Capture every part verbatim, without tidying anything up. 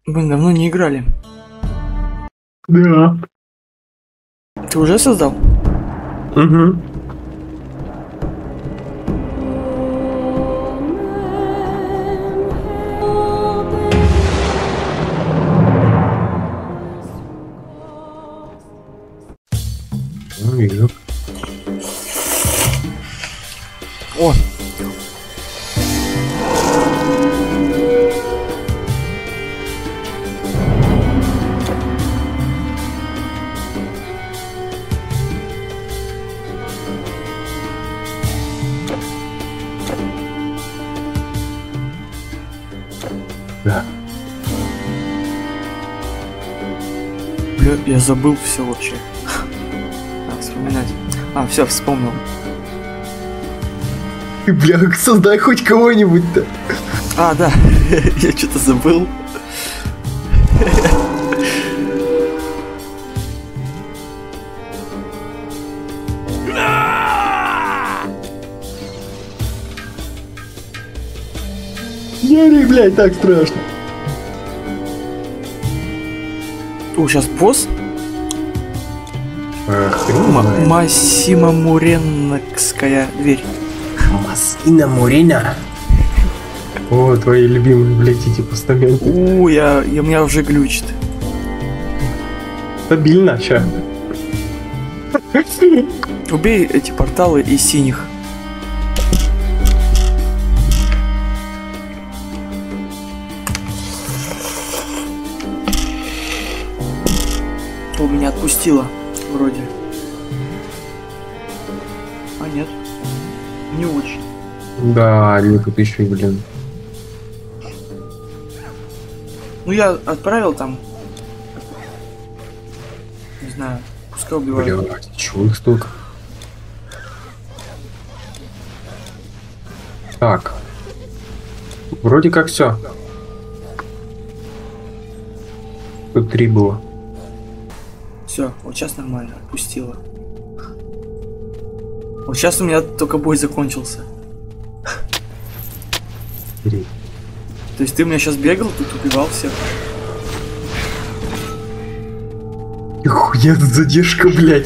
Мы давно не играли. Да. Ты уже создал? Угу. Ну, вижу. О! Да. Бля, я забыл все вообще. Надо вспоминать. А, все, вспомнил. Ты, бля, создай хоть кого-нибудь-то. А, да, я что-то забыл. Яри, блядь, так страшно. О, сейчас босс? Охренеть. Массимо Муренокская дверь. Массина Мурена. О, твои любимые, блядь, эти постаменты. У, я, я, у меня уже глючит. Стабильно, ща. Убей эти порталы из синих. У меня отпустило, вроде. А нет, не очень. Да, они тут еще, блин. Ну я отправил там. Не знаю, пускай убивают. Блядь, чего их столько? Так. Вроде как все. Тут три было. Все, вот сейчас нормально, отпустило. Вот сейчас у меня только бой закончился. Три. То есть ты у меня сейчас бегал, тут убивал всех. Нихуя тут задержка, блядь.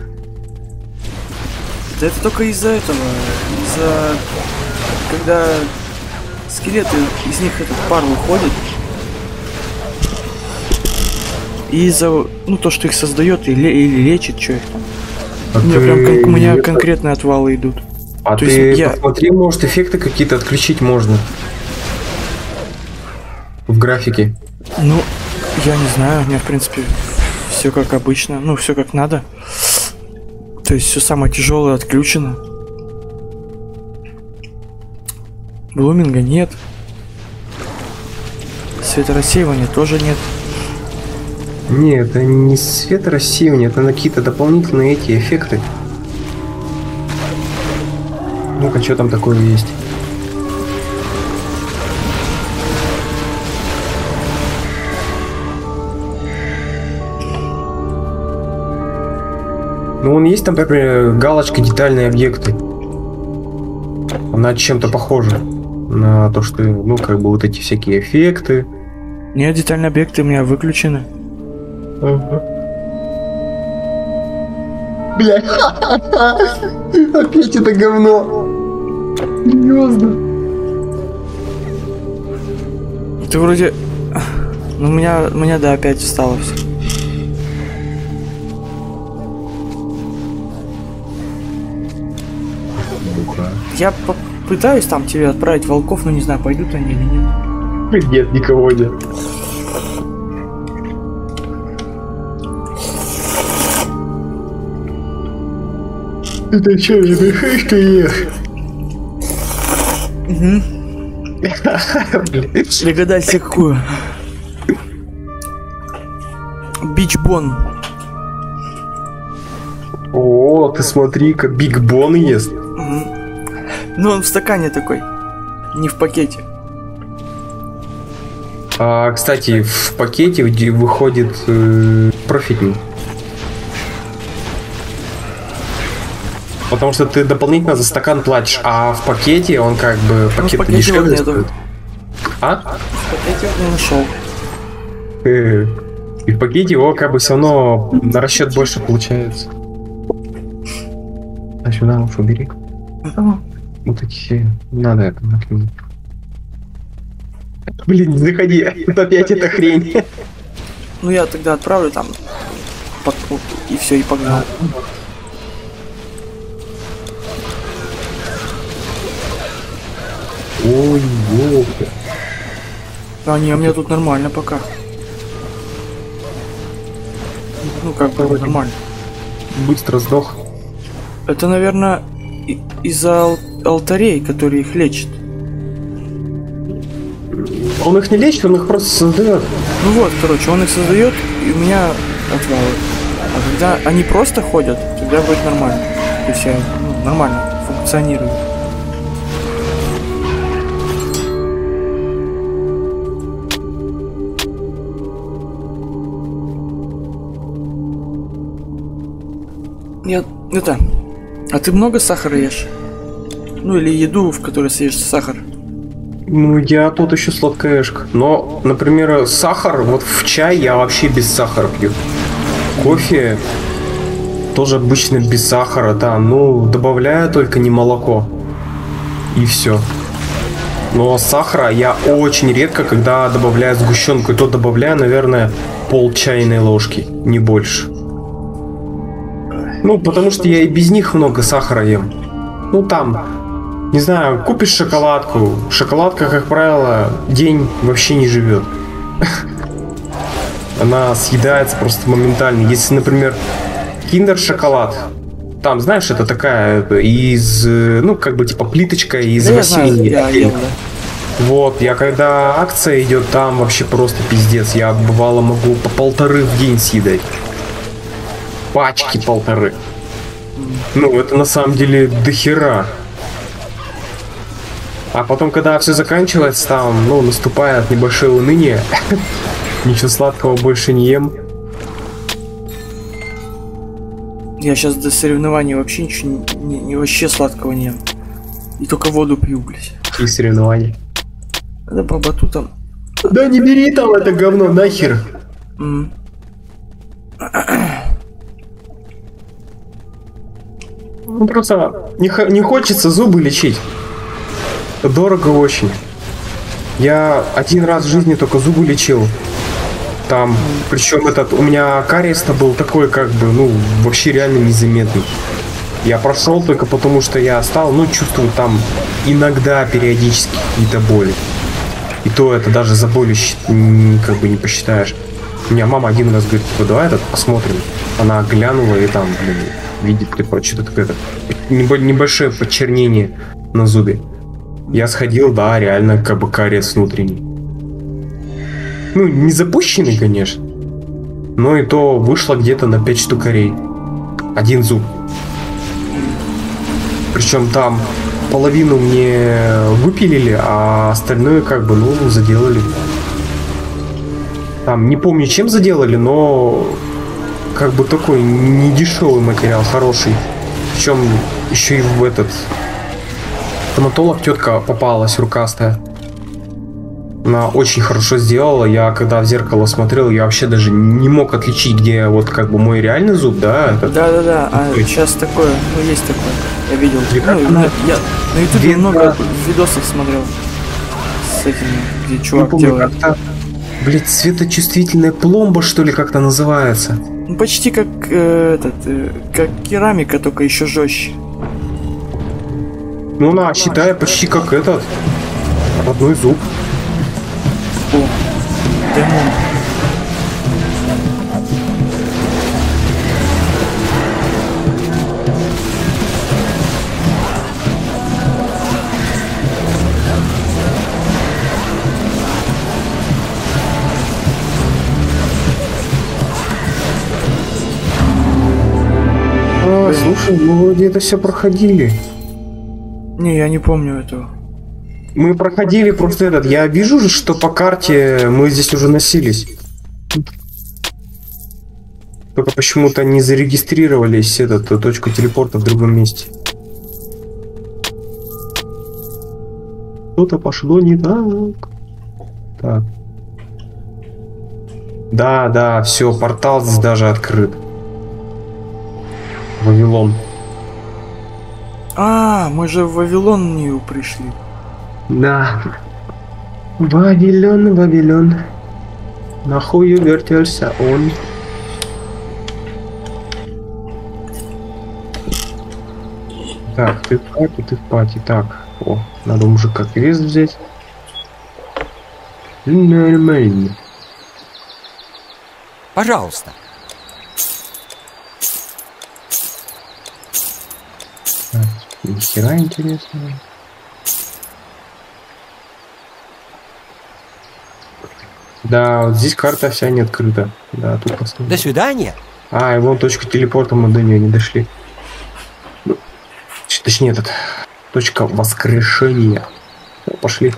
Да это только из-за этого, из-за... Когда скелеты, из них этот пар выходит. И из-за, ну, то, что их создает или, или лечит, что их там. А у меня ты... прям как у меня это... конкретные отвалы идут. А то ты есть я... посмотри, может, эффекты какие-то отключить можно. В графике. Ну, я не знаю, у меня, в принципе, все как обычно, ну, все как надо. То есть все самое тяжелое отключено. Блуминга нет. Светорассеивания тоже нет. Нет, это не светорассеивание, это на какие-то дополнительные эти эффекты. Ну-ка, что там такое есть? Ну, он есть там, например, галочка детальные объекты. Она чем-то похожа на то, что, ну, как бы вот эти всякие эффекты. Нет, детальные объекты у меня выключены. Ага. Блядь. Опять это говно. Серьезно. Ты вроде... Ну, у меня, у меня, да, опять встало все. Я попытаюсь там тебе отправить волков, но не знаю, пойдут они или нет. Нет, никого нет. Это что, забежишь ты ешь? Угу. Догадайся, какую. Бичбон. О, ты смотри-ка, Биг Бон ест. Угу. Ну, он в стакане такой, не в пакете. А, кстати, в пакете выходит э, профитный. Потому что ты дополнительно за стакан платишь, а в пакете он как бы пакет ну, дешевле стоит. А? В пакете он не нашел. Э, И в пакете его как бы все равно на расчет больше получается. А сюда лучше убери. Вот эти все. Не надо это накинуть. Блин, не заходи, опять эта хрень. Ну я тогда отправлю там. Под... И все, и погнал. Ой, ой. А не, у меня тут нормально пока. Ну как бы нормально. Быстро сдох. Это, наверное, из-за ал алтарей, которые их лечат. Он их не лечит, он их просто создает. Ну вот, короче, он их создает, и у меня отвалы. А когда они просто ходят, тогда будет нормально. То есть я ну, нормально функционирую. Я... Это... А ты много сахара ешь? Ну или еду, в которой съешь сахар? Ну, я тут еще сладкоежка. Но, например, сахар, вот в чай я вообще без сахара пью. Кофе тоже обычно без сахара, да. Ну, добавляю только не молоко. И все. Но сахара я очень редко, когда добавляю сгущенку. И то добавляю, наверное, пол чайной ложки, не больше. Ну, потому что я и без них много сахара ем. Ну, там, не знаю, купишь шоколадку. Шоколадка, как правило, день вообще не живет. Она съедается просто моментально. Если, например, киндер-шоколад, там, знаешь, это такая из, ну, как бы, типа, плиточка из Да, василия. я ел, да. Вот, я когда акция идет, там вообще просто пиздец. Я, бывало, могу по полторы в день съедать. Пачки полторы. Ну, это на самом деле дохера. А потом, когда все заканчивается, там, ну, наступает небольшое уныние. Ничего сладкого больше не ем. Я сейчас до соревнований вообще ничего не, не, не вообще сладкого не ем. И только воду пью, блядь. И соревнования. Да по батутам. Да не бери там это говно, нахер. Mm. Ну просто не, не хочется зубы лечить. Дорого очень. Я один раз в жизни только зубы лечил. Там, причем этот, у меня кариес-то был такой, как бы, ну, вообще реально незаметный. Я прошел только потому, что я стал, ну, чувствовать там иногда периодически какие-то боли. И то это даже за боли как бы не посчитаешь. У меня мама один раз говорит, типа, давай этот посмотрим. Она глянула и там, блин, видит, типа, что-то такое, небольшое почернение на зубе. Я сходил, да, реально, как бы кариес внутренний. Ну, не запущенный, конечно. Но и то вышло где-то на пять штукарей. Один зуб. Причем там половину мне выпилили, а остальное как бы, ну, заделали. Там, не помню, чем заделали, но как бы такой недешевый материал, хороший. Причем еще и в этот стоматолог тетка попалась рукастая. Она очень хорошо сделала. Я когда в зеркало смотрел, я вообще даже не мог отличить, где вот как бы мой реальный зуб, да? Этот... Да, да, да. А сейчас такое, ну есть такое. Я видел. Ну, она... на, я на ютубе Вид... много видосов смотрел с этим, где чувак делает. Блять, светочувствительная пломба, что ли, как-то называется? Ну, почти как э, этот, э, как керамика, только еще жестче. Ну, на, считай, почти как этот. Родной зуб. О, демон. А, слушай, мы вроде это все проходили. Не, я не помню этого. Мы проходили просто этот. Я вижу же, что по карте мы здесь уже носились. Только почему-то не зарегистрировались эту точку телепорта в другом месте. Что-то пошло не так. Так. Да, да, все, портал здесь даже открыт. Вавилон. А, мы же в Вавилон не пришли. Да. Вавилон, Вавилон. Нахуй вертелся он. Так, ты в пати, ты в пати. Так, о, надо мужика квест взять. Нормально. Пожалуйста. Так, ни хера интересного. Да, вот здесь карта вся не открыта. Да, тут посмотрим. До свидания. А, и вон точка телепорта, мы до нее не дошли. Ну, точнее, этот точка воскрешения. О, пошли.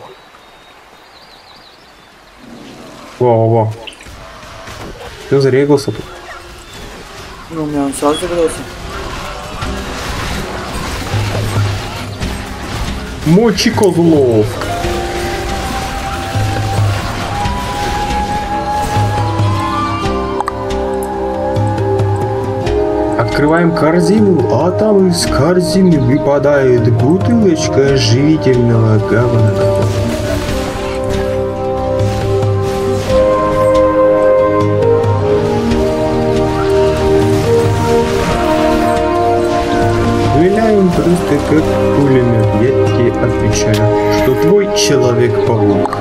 Во-во-во. Ты зарегался тут? Ну, у меня он сразу загорелся. Мочи козлов. Открываем корзину, а там из корзины выпадает бутылочка живительного говна. Стреляем просто как пулемет, я тебе отвечаю, что твой Человек-паук.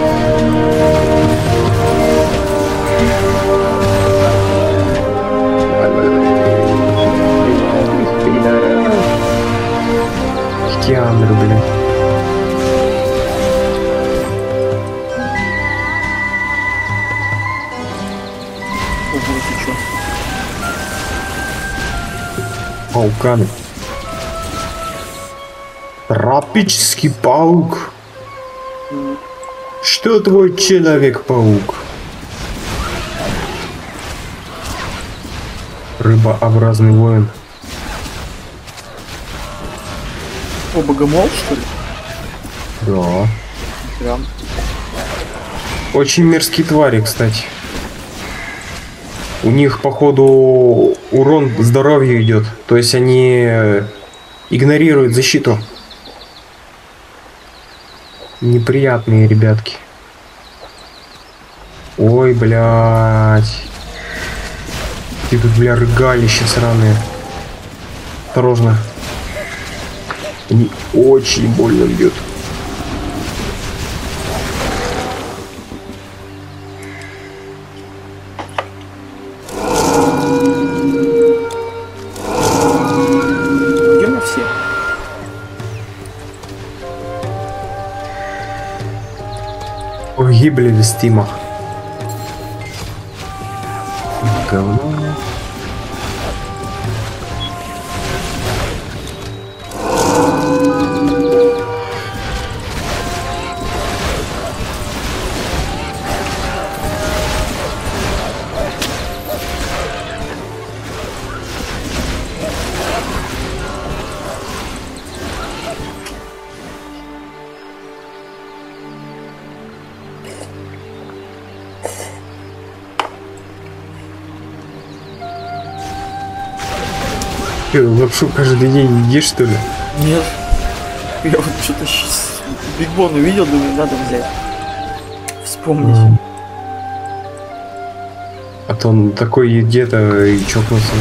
Кианер, блядь. Ого, ты чё? Пауканы. Тропический паук. Mm. Что твой Человек-паук? Рыбообразный воин. О, богомол, что ли? Да. Прям. Очень мерзкие твари, кстати. У них, походу, урон здоровью идет. То есть они игнорируют защиту. Неприятные ребятки. Ой, блядь. Ты тут, бля, рыгалища сраные. Осторожно. Они очень больно бьют. Где мы все? Погибли в стимах. Говно. Ты лапшу каждый день едишь, что ли? Нет. Я вот что-то сейчас Биг Бон увидел, думаю, надо взять. Вспомнить. Mm. А то он такой где-то и чокнулся.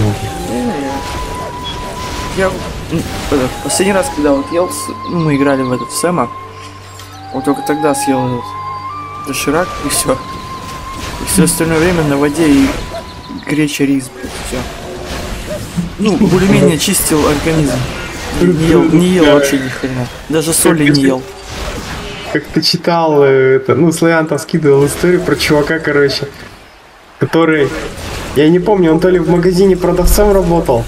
Я м, это, последний раз, когда вот ел, с- ну, мы играли в этот Сэма, вот только тогда съел этот доширак и все. И все остальное время на воде и греча рис, все. Ну, более-менее чистил организм. Не ел, не ел вообще ни хрена. Даже соли не ел. Как ты читал, э, это, ну, Слоян там скидывал историю про чувака, короче, который, я не помню, он то ли в магазине продавцом работал,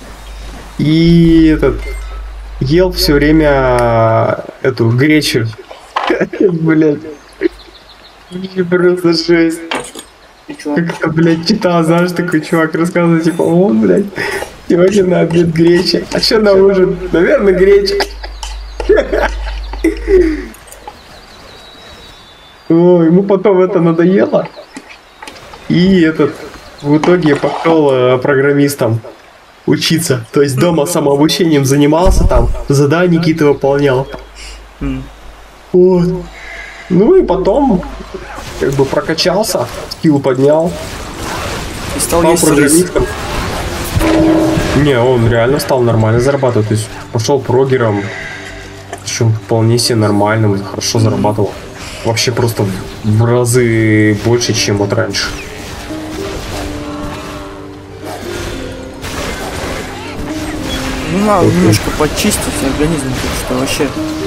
и этот, ел все время эту гречу. Блять. Просто жесть. И чё? Как это, блядь, читал, знаешь, такой чувак рассказывает, типа, о, блядь, сегодня на обед греча. А что на ужин? Наверное, греча. О, ему потом это надоело. И этот в итоге пошел э, программистом учиться. То есть дома самообучением занимался, там задания какие-то выполнял. М. Вот. Ну и потом как бы прокачался, скилл поднял, И стал стал есть рис. программистом. Не, он реально стал нормально зарабатывать. То есть пошел прогером, причем вполне себе нормальным, хорошо зарабатывал. Вообще просто в разы больше, чем вот раньше. Ну, надо немножко почистить организм, потому что вообще...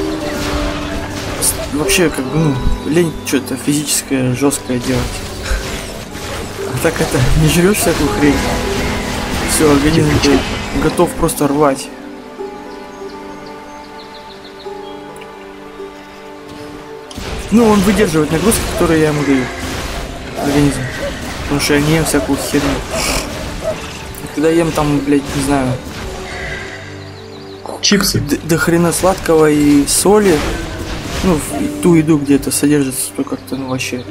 с- Вообще, как бы, ну, лень что-то физическое, жесткое делать. А так это, не жрешь всякую хрень. Все, организм ты готов просто рвать. Ну, он выдерживает нагрузки, которые я ему даю. Организм. Потому что я не ем всякую херню. И когда ем там, блядь, не знаю, Чипсы. д- до хрена сладкого и соли, ну, в ту еду, где это содержится, то как-то, ну, вообще.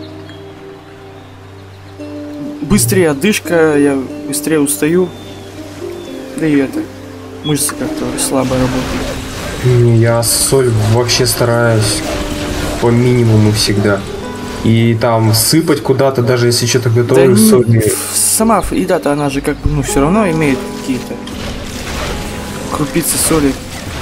Быстрее одышка, я быстрее устаю. Да и это, мышцы как-то слабо работают. Не, я соль вообще стараюсь по минимуму всегда. И там сыпать куда-то, даже если что-то Да готовлю, не- соль. не- сама ф- еда-то, она же как бы, ну, все равно имеет какие-то крупицы соли.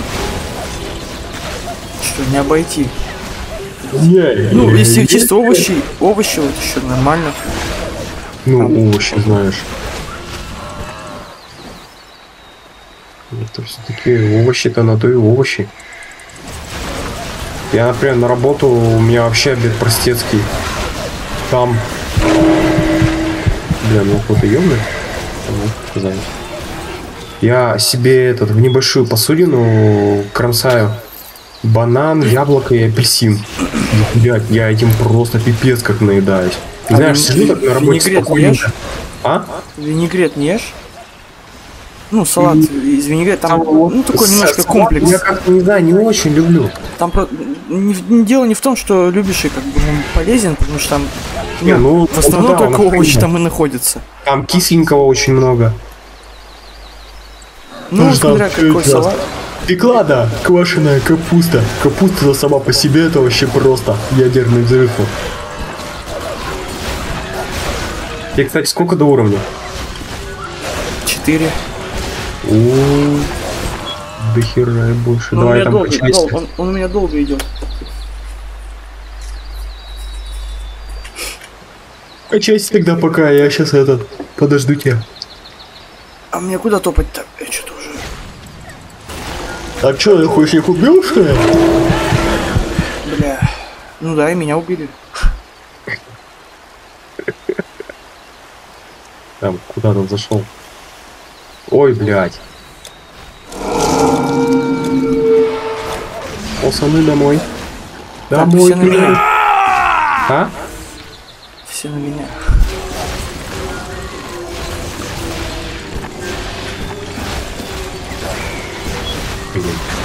Что, не обойти. Не, Ну, не, если не. чисто овощи, овощи вот еще нормально. Ну, овощи, знаешь. Это все-таки овощи-то на то и овощи. Я, например, на работу, у меня вообще обед простецкий. Там... Бля, ну кто-то ёбнет? Сказать. Я себе этот, в небольшую посудину кромсаю банан, яблоко и апельсин. И, блядь, я этим просто пипец как наедаюсь. А Знаешь, вин- сижу так на работе винегрет не спокойненько. ешь? А? Винегрет не ешь? Ну, салат из винегрета, там, Там ну, такой с- немножко с- комплекс. Я как-то, не знаю, не очень люблю. Там про- не, в- не- дело не в том, что любишь и как бы он полезен, потому что там Не, ну, в основном да, он только овощи охрененный. там и находятся. Там кисленького очень много. Ну, Ну, смотря там какой прекрасно. салат. Пеклада, квашеная капуста. Капуста сама по себе это вообще просто ядерный взрыв. И, кстати, сколько до уровня? Четыре. О, до хера и больше. Ну, у Давай меня там долго, качайся. дол- он, он у меня долго идет. Качайся тогда пока, я сейчас этот подожду тебя. А мне куда топать-то? Я что-то уже... А чё, ты хочешь их убил, что ли? Бля. Ну да, и меня убили. Там, куда там зашел? Ой, блядь. Пацаны, домой. Там Домой, все на блядь. меня. А? Все на меня. Блин.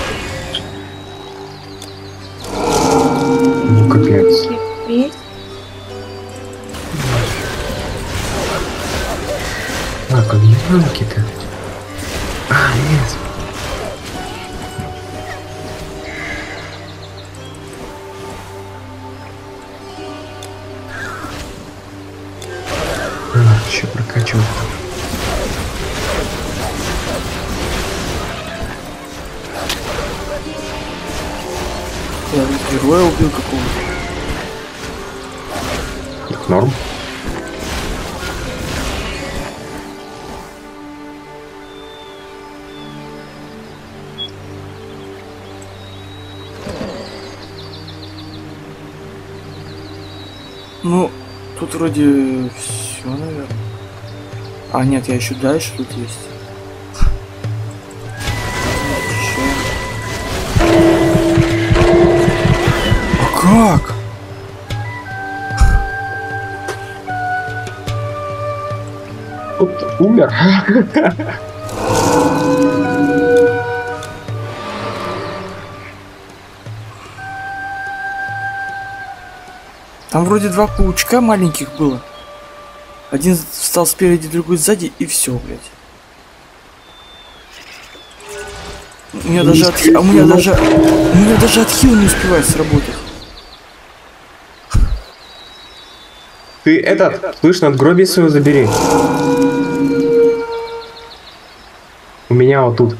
Ну, капец. А, как ебанки-то? А, нет. А, еще прокачу. Я героя убил какого-то. Так, норм. Ну, тут вроде все, наверное. А, нет, я еще дальше тут есть. А как? Вот умер. Там вроде два паучка маленьких было. Один встал спереди, другой сзади, и все, блядь. У меня даже от... а у меня даже... У меня даже отхил не успевает сработать. Ты этот, слышь, надгробие свое забери. У меня вот тут.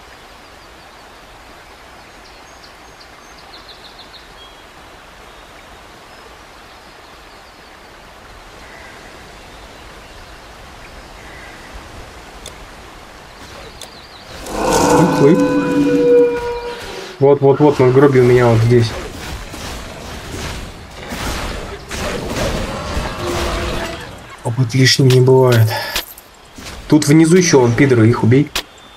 Вот, вот, вот, надгробие у меня вот здесь. Опыт лишним не бывает. Тут внизу еще он, пидоры, их убей.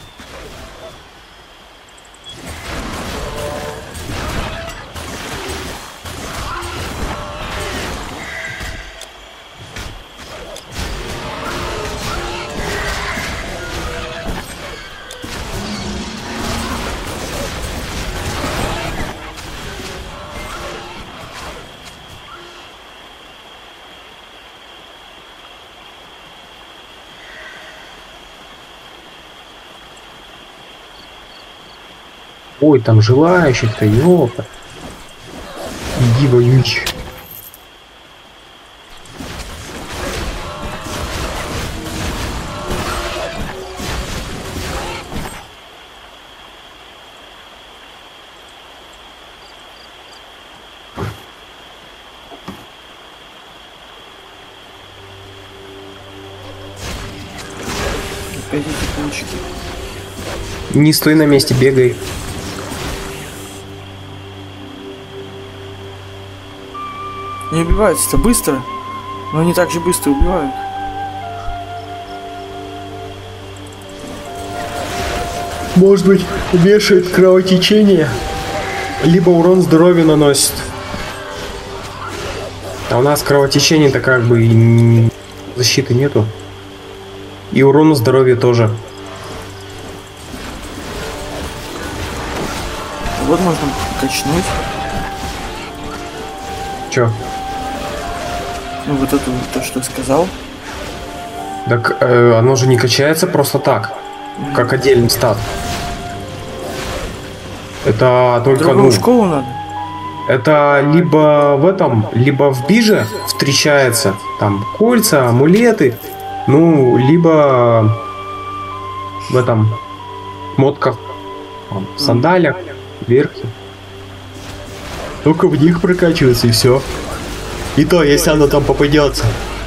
Ой, там желающих-то, ёпа. Иди воюй. Опять эти паучки. Не стой на месте, бегай. Не убиваются-то быстро, но они так же быстро убивают. Может быть, вешает кровотечение, либо урон здоровью наносит. А у нас кровотечение-то как бы и защиты нету. И урона здоровья тоже. Вот можно качнуть. Чё? Ну вот это то, что сказал. Так э, оно же не качается просто так, mm-hmm. как отдельный стат. Это только другую ну, школу надо. Это либо в этом, либо в биже встречается там кольца, амулеты, ну либо в этом мотках, там, в сандалях, верхи. Только в них прокачивается и все. И то, если оно там попадется.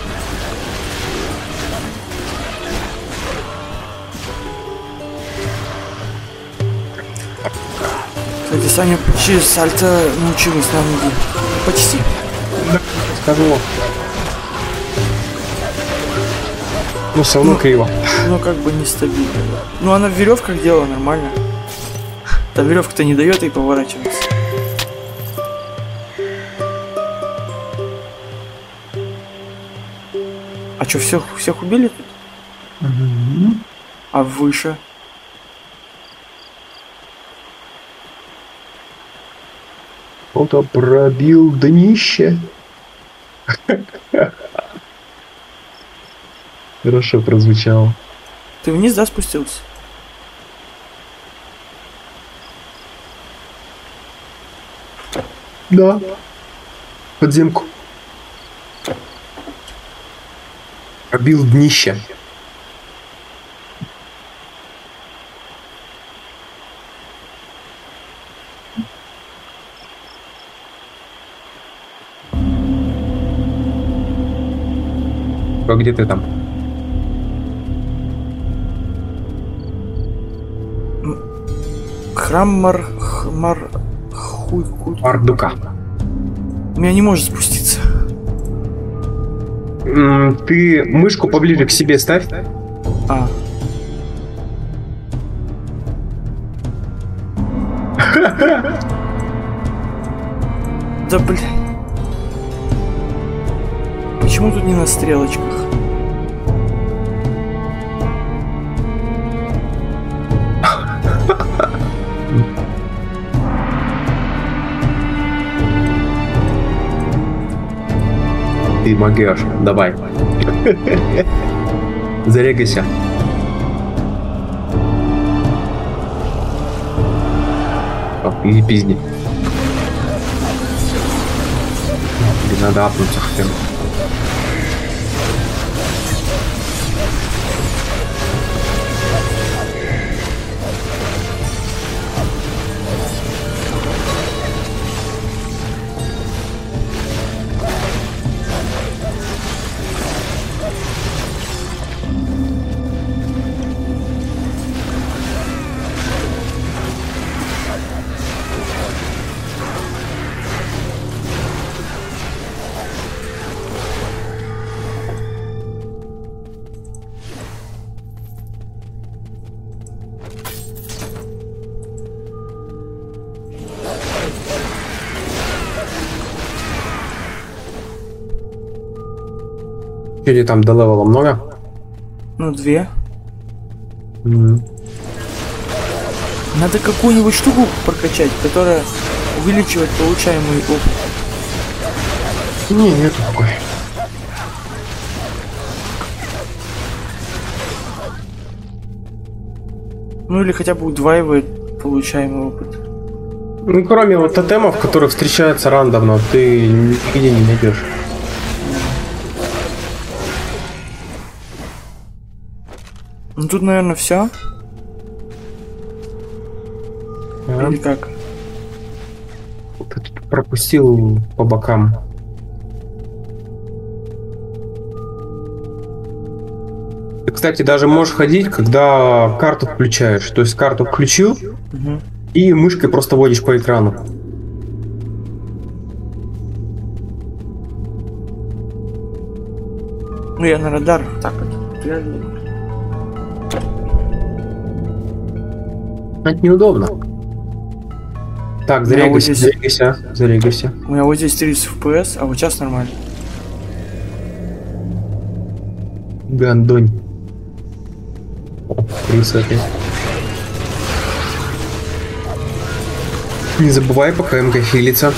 Кстати, Саня почти сальто научилась на ноги. Почти. Да, скажу. Ну, все равно ну, криво. Ну, как бы нестабильно. Ну, она в веревках делала нормально. Там веревка-то не дает ей поворачиваться. А что, всех, всех убили тут? Mm-hmm. А выше? Кто-то пробил днище. Хорошо прозвучало. Ты вниз, да, спустился? Да. Подземку. Пробил днище. А где ты там? Храм Мар... Мар... Хуй... Хуй... Мардука. У меня не может спуститься. М-м, ты мышку поближе к себе ставь. А. Да блин. Почему тут не на стрелочках? Ты могешь, давай. Зарегайся. О, иди пизди. Блин, надо апнуться хрен. Или там до левела много? Ну, две. Mm. Надо какую-нибудь штуку прокачать, которая увеличивает получаемый опыт. Не, нету такой. Ну или хотя бы удваивает получаемый опыт. Ну, кроме вот тотемов, которые встречаются рандомно, ты нигде не найдешь. Ну тут, наверное, все. А? Или как? Ты тут пропустил по бокам. Ты, кстати, даже можешь ходить, когда карту включаешь. То есть карту включил, Угу. и мышкой просто водишь по экрану. Ну я на радар так вот глядел. Это неудобно. Так, вот зарегайся, здесь- зарегайся, зарегайся. У меня вот здесь тридцать эф пи эс, а вот сейчас нормально. Гандонь. О, крыса опять. Не забывай, пока эм ка хилится.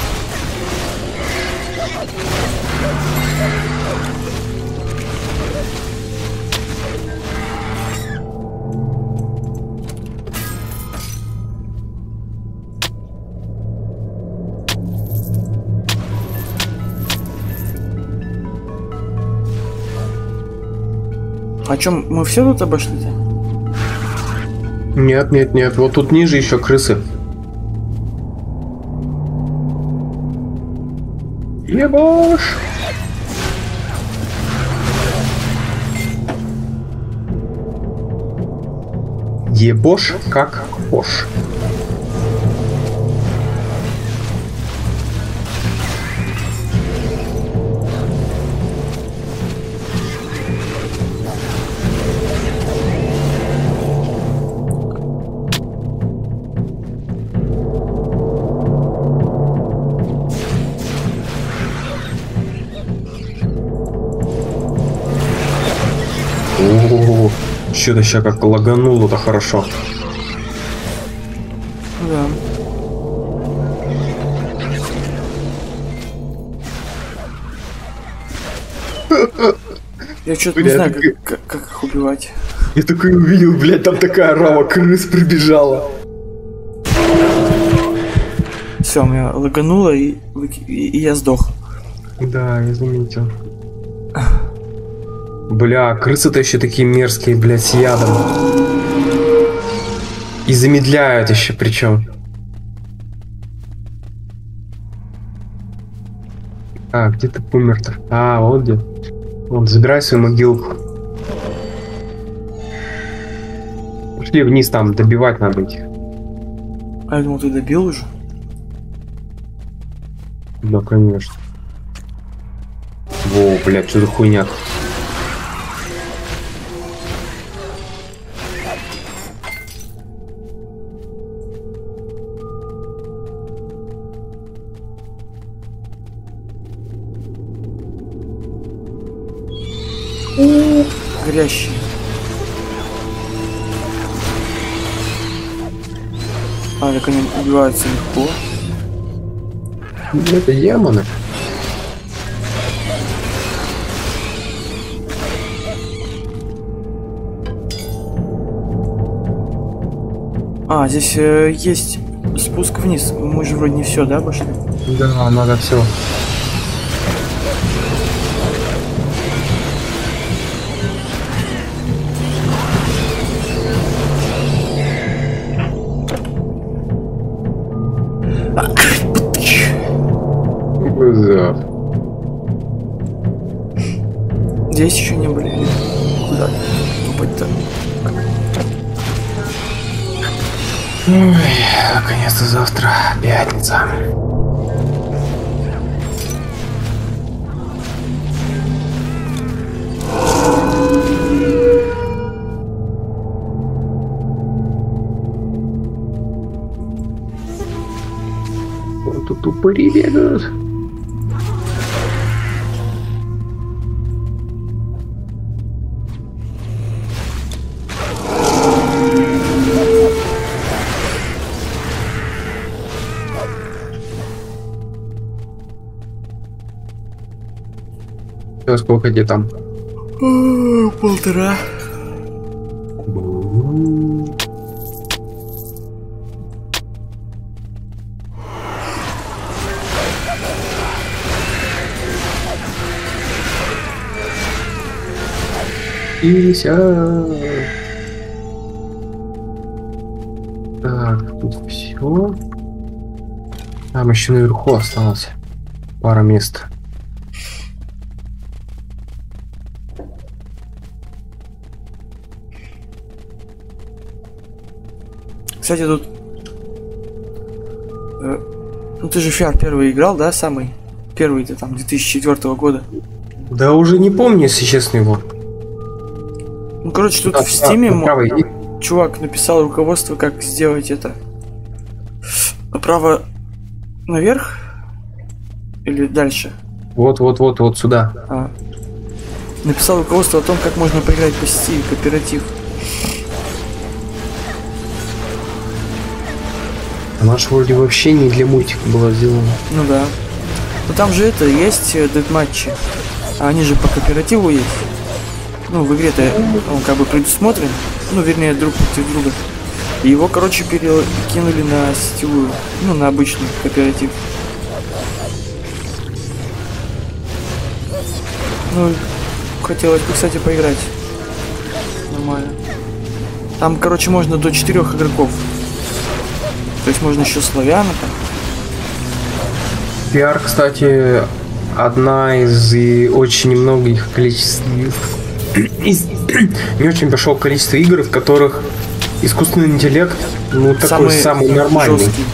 А чем мы все тут обошли-то? Нет, нет, нет. Вот тут ниже еще крысы. Ебаш! Ебош как хош. О, что-то сейчас как лагануло-то хорошо. Да. Я что-то не Бля, знаю, ты- как, как, как их убивать. Я такой увидел, блядь, там такая рава крыс прибежала. Все, меня лагануло и, выки- и, и я сдох. Да, я заметил. Бля, крысы-то еще такие мерзкие, блядь, с ядом. И замедляют еще причем. А, где ты помер-то? А, вот где. Вот, забирай свою могилку. Пошли вниз, там добивать надо их. А я думал, ты добил уже. Да, конечно. Во, блядь, что за хуйня? Горящие. А, так они убиваются легко. Это демоны. А, здесь э, есть спуск вниз. Мы же вроде не все, да, пошли? Да, надо все. Да. Здесь еще не были. Куда тупать-то? Ой, наконец-то завтра пятница. Вот тут упыри бегают. Сколько где там? Полтора. пятьдесят. Так, тут все. Там еще наверху осталось пара мест. Кстати, тут... Э, ну ты же эф ар первый играл, да, самый? Первый-то там две тысячи четвёртого года. Да уже не помню, если честно, его. Ну, короче, тут Да, в стиме да, правый. чувак написал руководство, как сделать это. Право наверх? Или дальше? Вот-вот-вот, вот сюда. А. Написал руководство о том, как можно поиграть по сети, кооператив. Она ж вроде вообще не для мультика была сделана. Ну да. Но там же это, есть дедматчи. А они же по кооперативу есть. Ну, в игре-то он как бы предусмотрен. Ну, вернее, друг против друга. И его, короче, перекинули на сетевую. Ну, на обычный кооператив. Ну, хотелось бы, кстати, поиграть. Нормально. Там, короче, можно до четырех игроков. То есть можно еще славяна там. пи ар, кстати, одна из и очень немногих количеств... из не очень большого количества игр, в которых искусственный интеллект, ну, такой самый, самый нормальный. Жесткий.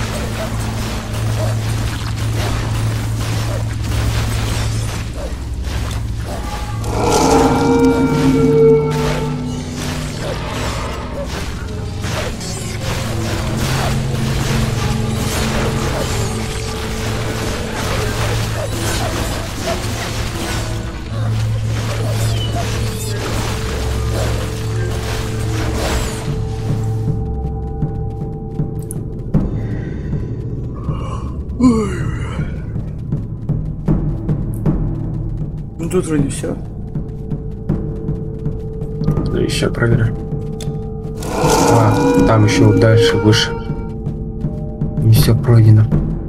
Ну тут вроде все. Да еще проверю. А, там еще вот дальше, выше. Не все пройдено.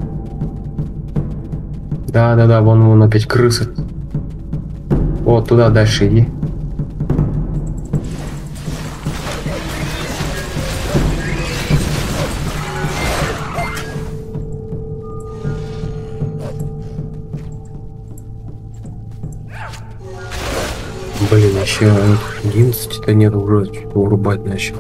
Да, да, да, вон вон опять крысы. Вот туда дальше иди. Блин, еще одиннадцать-то нет, уже что-то урубать начал.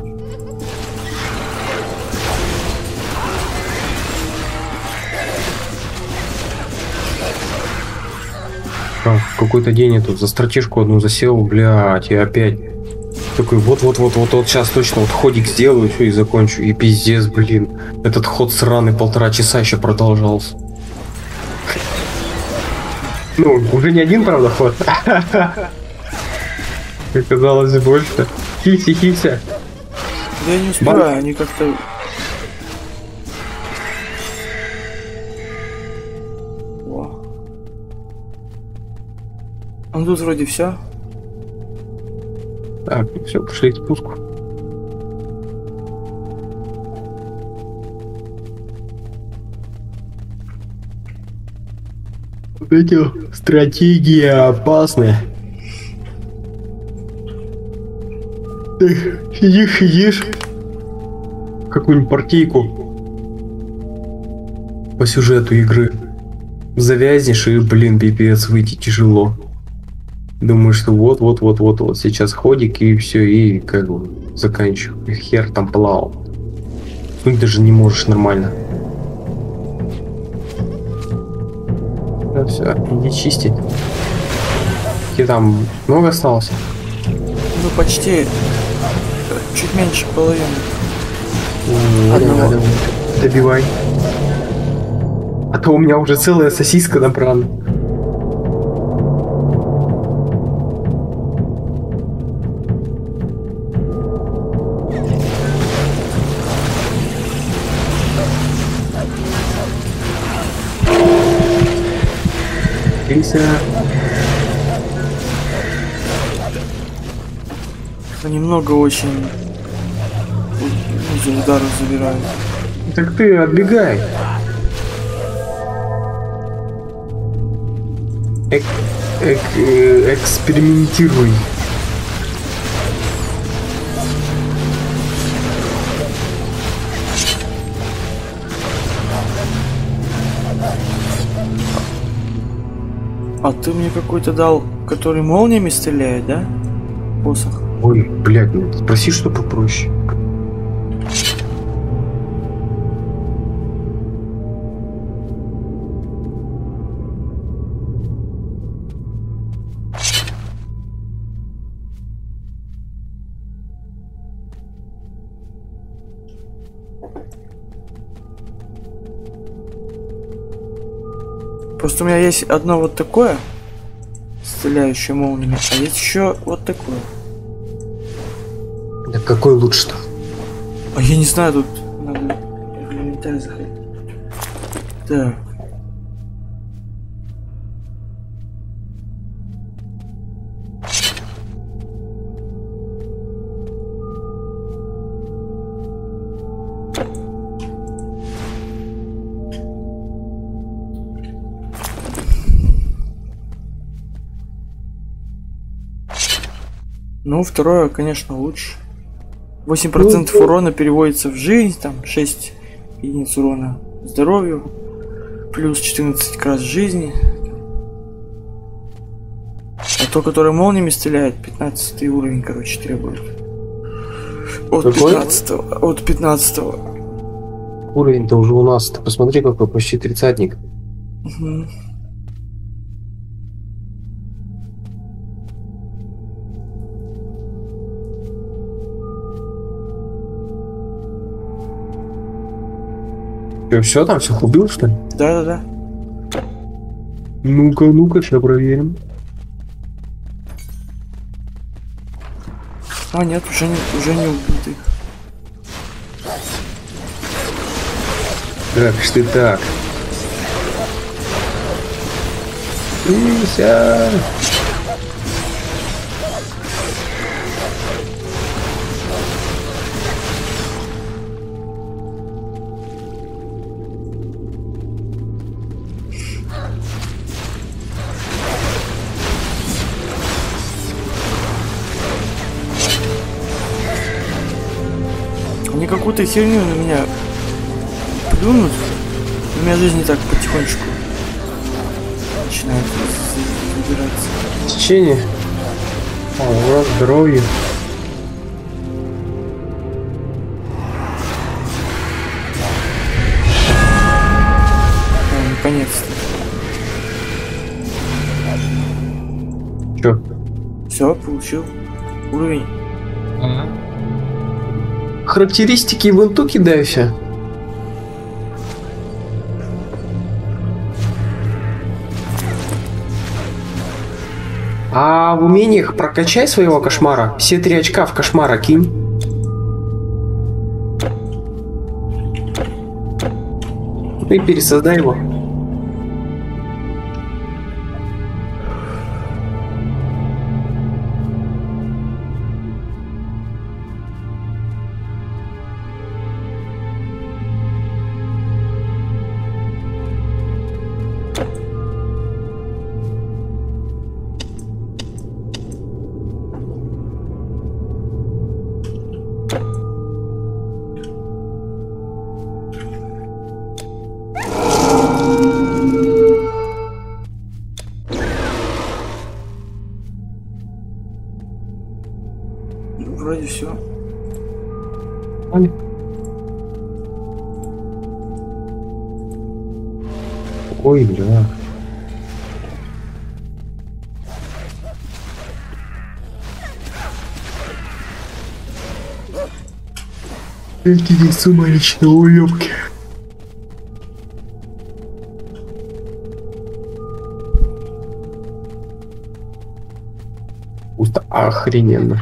А, какой-то день я тут за стратежку одну засел, блядь, и опять такой вот-вот-вот-вот вот сейчас точно вот ходик сделаю, все и закончу. И пиздец, блин, этот ход сраный полтора часа еще продолжался. Ну, уже не один, правда, ход. Оказалось больше. Хилься, хилься. Да я не успеваю, они как-то... О. А тут вроде все. Так, все, пошли к спуску. Эти стратегии опасны. Ты сидишь, сидишь, какую-нибудь партийку по сюжету игры завязнешь и, блин, пипец, выйти тяжело. Думаю, что вот-вот-вот-вот-вот сейчас ходик и все, и как бы заканчиваю. Хер там плавал. Ну даже не можешь нормально. Да все, иди чистить. Тебе там много осталось? Ну, почти чуть меньше половины. Одного. Добивай. А то у меня уже целая сосиска набрана. Это немного очень за удары забирают. Так ты отбегай. Эк, эк, э, экспериментируй. А ты мне какой-то дал, который молниями стреляет, да? Посох. Ой, блядь, ну спроси, что попроще. Просто у меня есть одно вот такое, стреляющее молниями, а есть еще вот такое. Да какой лучше-то? А я не знаю, тут надо в инвентарь заходить. Так. Ну, второе, конечно, лучше. восемь процентов ну, урона переводится в жизнь, там шесть единиц урона здоровью, плюс четырнадцать крас жизни. А то, которое молниями стреляет, пятнадцатый уровень, короче, требует. От пятнадцатого. От пятнадцатого. Уровень-то уже у нас. Ты посмотри, какой почти тридцатник. Угу. Что, все там, всех убил, что ли? Да-да-да. Ну-ка, ну-ка, сейчас проверим. А, нет, уже не, уже не убитый. Как ж ты так? Ися! Они какую-то херню на меня плюнут, у меня жизнь не так потихонечку начинает забираться. Течение. О, ура, здоровье. О, наконец-то. Чё? Все, получил уровень. Ага. Характеристики в инту кидайся. А в умениях прокачай своего кошмара. Все три очка в кошмара кинь. И пересоздай его. вроде все. Ой, бля. Какие сумасшедшие уёбки. Пусто охрененно.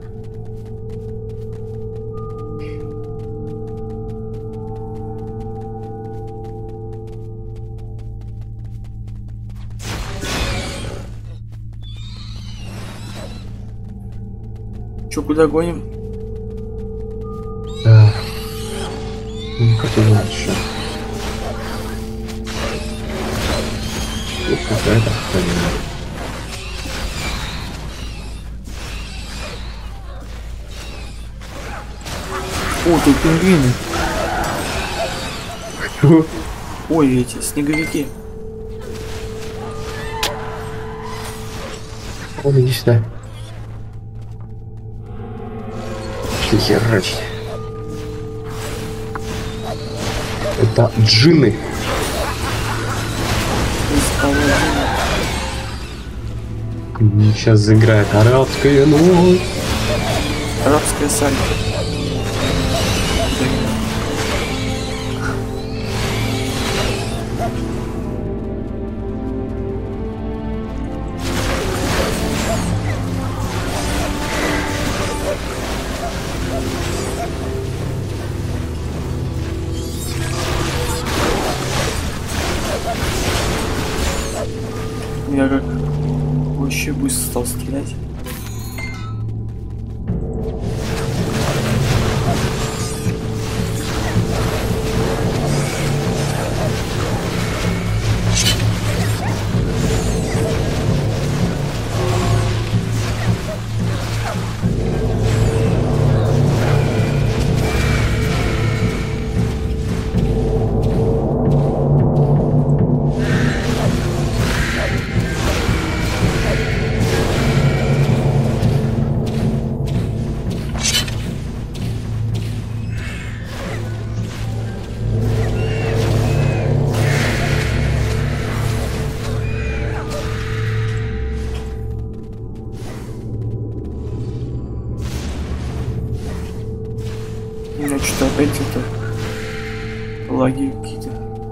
Чё, куда гоним? Да. Ну, как его еще? Вот какая-то хрень. О, тут пингвины. Что? Ой, эти снеговики. Он иди сюда. Что херачить? Это джинны. Сейчас заиграет арабская ночь. Арабская салька. Я как вообще быстро стал стрелять. У меня что-то опять это лаги какие-то.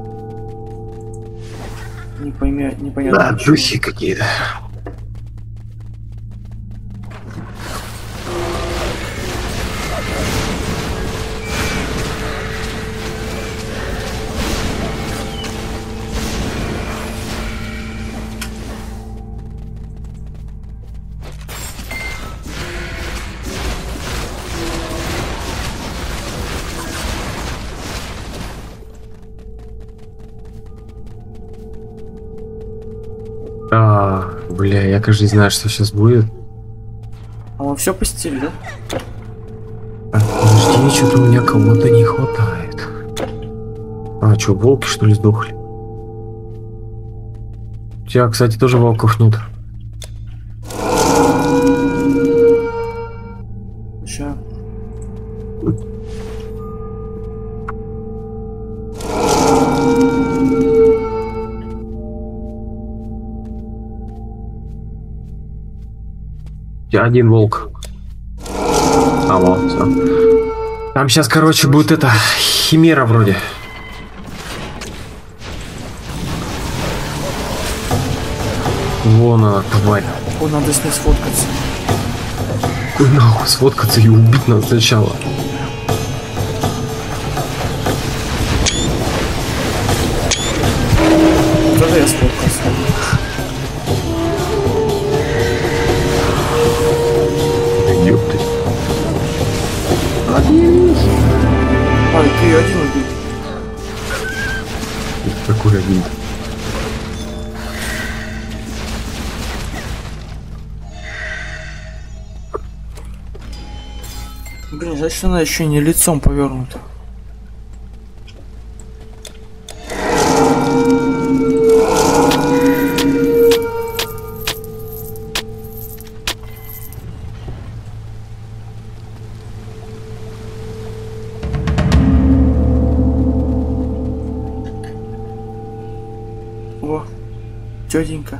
Не поймя, непонятно. Да, духи какие-то. А, бля, я, кажется, знаю, что сейчас будет. А он все постель, да? А, подожди, что-то у меня кого-то не хватает. А, что, волки, что ли, сдохли? У тебя, кстати, тоже волков нет. Ща. У тебя один волк. А, вот, все. Там сейчас, короче, будет это химера вроде. Вон она, тварь. О, надо с ней сфоткаться. Ой, нахуй, сфоткаться и убить надо сначала. Тогда я сфоткался. Ёпты. А, ты один убил. Какой один? Блин, значит она еще не лицом повернута. тетенька?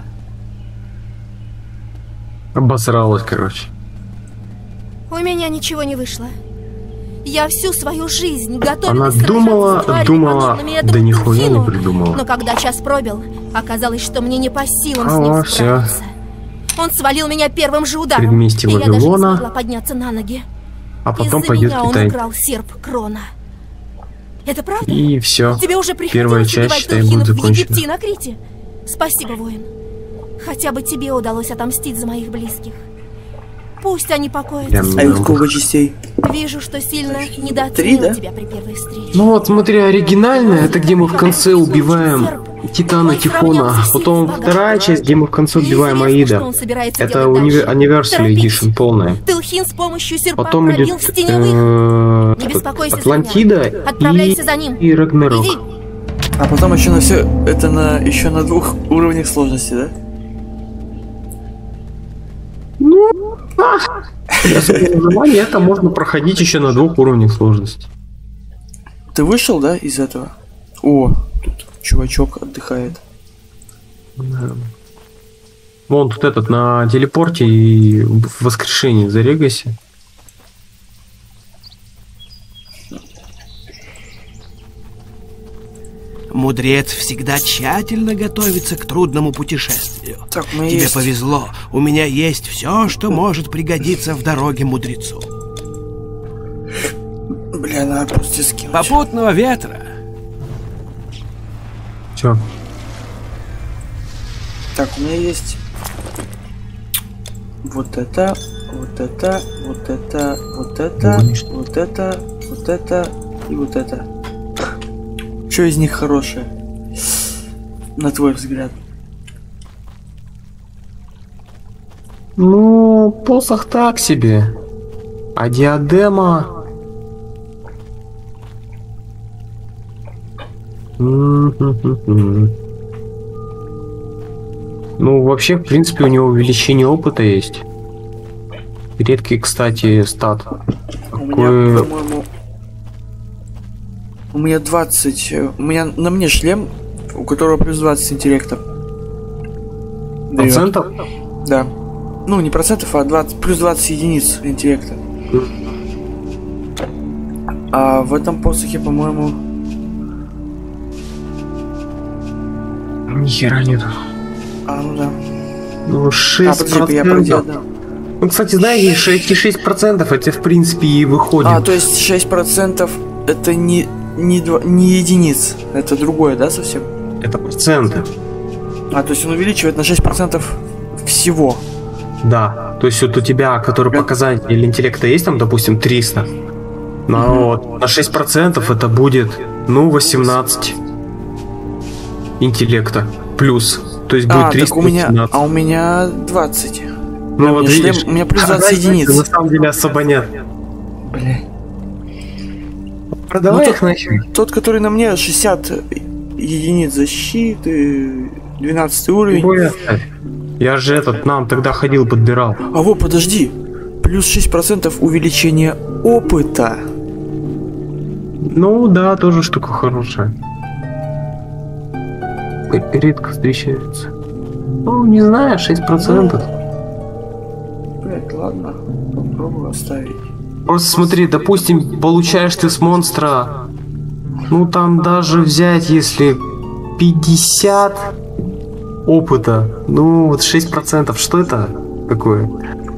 Обосралась, короче. У меня ничего не вышло. Я всю свою жизнь готовилась Она сражаться думала, с тварями, думала, подобными этому да нихуя не Дельфину. придумала. Но когда час пробил, оказалось, что мне не по силам с А, ним всё. справиться. Он свалил меня первым же ударом, Предместье и я даже не Вавилона. смогла подняться на ноги. А потом Из-за пойдет меня он Китай. украл серп Крона. Это правда? И все. Тебе уже приходилось Первая часть, убивать считай, Дельфинов будет в Египте закончена. и на Крите? Спасибо, воин. Хотя бы тебе удалось отомстить за моих близких. Пусть они покоятся. Прям А их сколько частей? Вижу, что сильно Три, недооценил да? тебя при первой встрече. Ну вот, смотри, оригинальная, это где мы в конце убиваем Титана Тифона. Потом вторая часть, где мы в конце убиваем Аида. Это универ... Anniversary Edition полная. Тылхин с помощью серпа Потом пробил идет в теневых. э, Не беспокойся за Атлантида меня. Отправляйся и, за ним. и Рагнарок. Иди. А потом еще на все это на еще на двух уровнях сложности, да? Ну, а, если желание, это можно проходить еще на двух уровнях сложности. Ты вышел, да, из этого? О, тут чувачок отдыхает. Да. Вон тут этот на телепорте и в воскрешении зарегайся. Мудрец всегда тщательно готовится к трудному путешествию. Так, у меня Тебе есть. повезло. У меня есть все, что может пригодиться в дороге мудрецу. Бля, надо просто скинуть. Попутного ветра. Все. Так, у меня есть вот это, вот это, вот это, вот это, вот это, вот это и вот это. Что из них хорошее? На твой взгляд? Ну, посох так себе. А диадема... М-м-м-м. Ну, вообще, в принципе, у него увеличение опыта есть. Редкий, кстати, стат. У Какой- меня, по-моему, у меня двадцать. э, У меня на мне шлем, у которого плюс двадцать интеллекта. Даёт. Процентов? Да. Ну, не процентов, а двадцать, плюс двадцать единиц интеллекта. А в этом посохе, по-моему, Ни хера нет. а, ну да. Ну, А, шесть подожди, я про процентов. диадему. Ну, кстати, знаете, эти шесть процентов это, в принципе, и выходит. А, то есть шесть процентов это не, не, два, не единиц. Это другое, да, совсем? Это проценты. А, то есть он увеличивает на шесть процентов всего. Да. То есть вот у тебя, который Да. показатель интеллекта есть, там, допустим, триста. Ну, Мгм. вот, на шесть процентов это будет, ну, восемнадцать интеллекта. Плюс. То есть будет А, триста так у меня, восемнадцать. а у меня двадцать. Ну, вот у меня шлем- видишь, у меня плюс двадцать разницы единиц. На самом деле особо нет. Бля. Продавай Ну, их нахер. Тот, который на мне шестьдесят единиц защиты, двенадцатый Тем уровень. более, я же этот нам тогда ходил, подбирал. А вот, подожди. Плюс шесть процентов увеличения опыта. Ну да, тоже штука хорошая. Редко встречается. Ну, не знаю, шесть процентов. Блять, ладно. Попробую оставить. Просто смотри, допустим, получаешь ты с монстра, ну там даже взять, если пятьдесят опыта, ну вот шесть процентов, что это такое?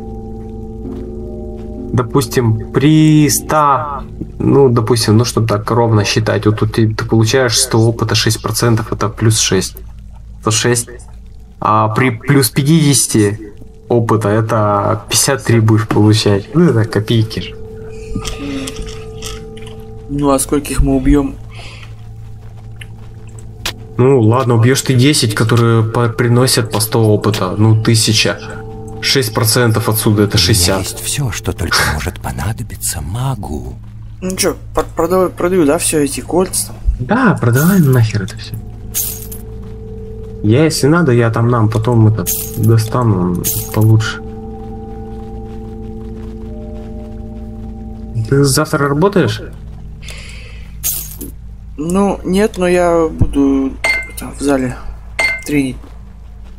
Допустим, при ста, ну, допустим, ну, чтобы так ровно считать, вот тут ты, ты получаешь сто опыта, шесть процентов, это плюс шесть. сто шесть. А при плюс пятьдесят опыта, это пятьдесят три будешь получать. Ну, это копейки же. Ну а скольких мы убьем? Ну, ладно, убьешь ты десять, которые по- приносят по сто опыта. Ну, тысяча. шесть процентов отсюда, это У меня шестьдесят. есть все, что только может понадобиться магу. Ну чё, пр- продаю, продаю, да, все эти кольца? Да, продавай нахер это все. Я, если надо, я там нам потом это достану получше. Ты завтра работаешь? Ну, нет, но я буду это, в зале тренить.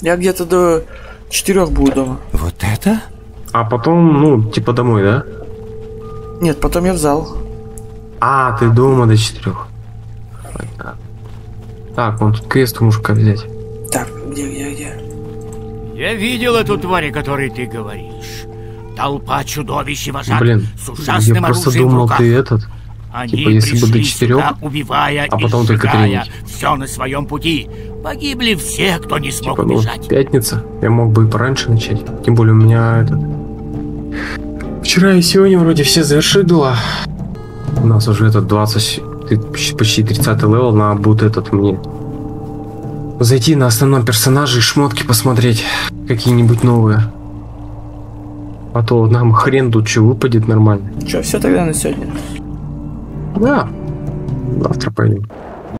Я где-то до четырех буду дома. Вот это? А потом, ну, типа домой, да? Нет, потом я в зал. А, ты дома до четырех. Понятно. Так, вон тут квест у мужика взять. Так, где, где, где? Я видел эту тварь, о которой ты говоришь. Толпа чудовищ и вожак Блин, с я ужасным просто оружием в думал, руках. ты этот. Они Типа, если бы до пришли четырех, сюда, убивая а и потом только сжигая тренить. все на своем пути. Погибли все, кто не смог Типа, ну, убежать. пятница. Я мог бы и пораньше начать. Тем более у меня этот... Вчера и сегодня вроде все завершили дела. У нас уже этот двадцать... Почти тридцатый левел. Надо будет этот мне... Зайти на основном персонаже и шмотки посмотреть. Какие-нибудь новые. А то нам хрен тут что выпадет нормально. Че, все тогда на сегодня? Да. Завтра пойдем.